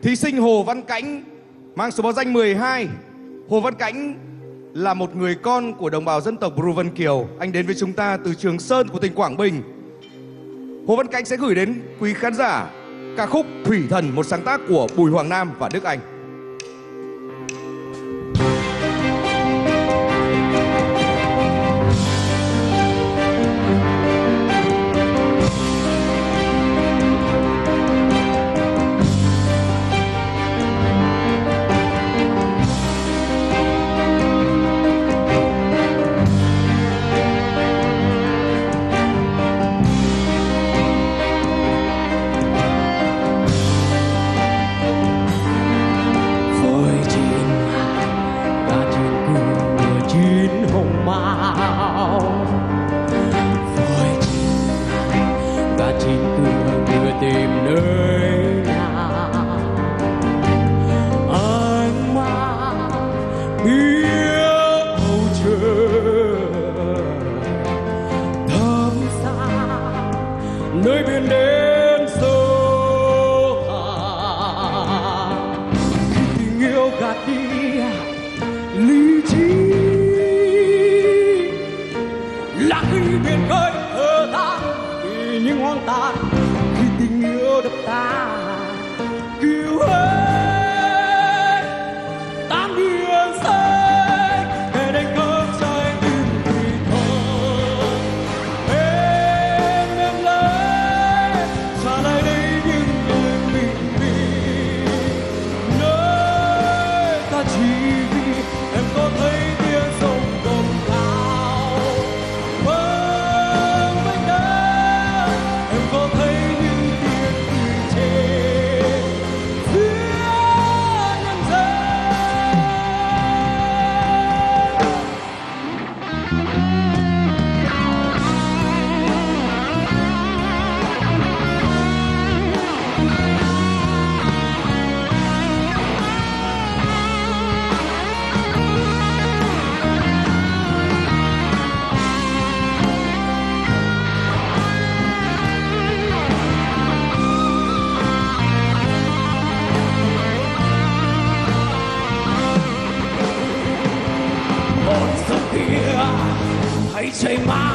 Thí sinh Hồ Văn Cánh mang số báo danh 12. Hồ Văn Cánh là một người con của đồng bào dân tộc Bru Vân Kiều. Anh đến với chúng ta từ Trường Sơn của tỉnh Quảng Bình. Hồ Văn Cánh sẽ gửi đến quý khán giả ca khúc Thủy Thần, một sáng tác của Bùi Hoàng Nam và Đức Anh. Nơi biển đêm sâu thẳm, khi tình yêu gạt đi lý trí, là khi biển khơi thở than vì những hoang tàn, khi tình yêu đập tan cứu hết tan biển xanh để đánh cơn say tim thủy thần. Em lấy trả lại đây những lời bình minh, nơi ta chỉ vì em có thấy tiếng sông gầm cao vang vang đó, em có thấy những tiếng cười trên phía nhân dân. Hãy chạy mãi